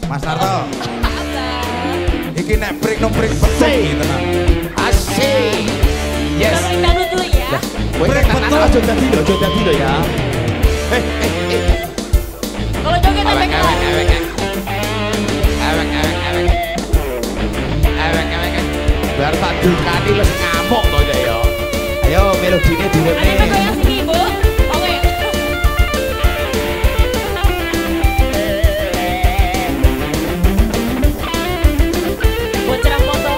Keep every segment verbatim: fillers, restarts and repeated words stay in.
Mas Narto. Iki nek break no break betul tenan. Asik. Yes. Kita dangdut dulu ya. Break betul. Aja dadi lho, aja dadi lho ya. Eh, eh, eh. Kalau joget sampai ke Awek, awek, awek. Awek, awek, awek. Awek, awek. Biar tak dukani wis ngamuk to ya. Ayo melodine ada yang direne. goyang sini bu. Oke. Buat cerang foto.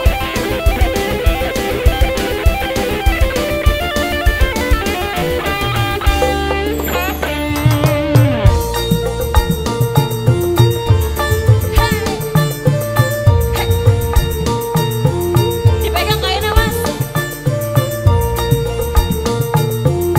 Dipegang kainnya mas.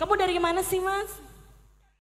Kamu dari mana sih, Mas?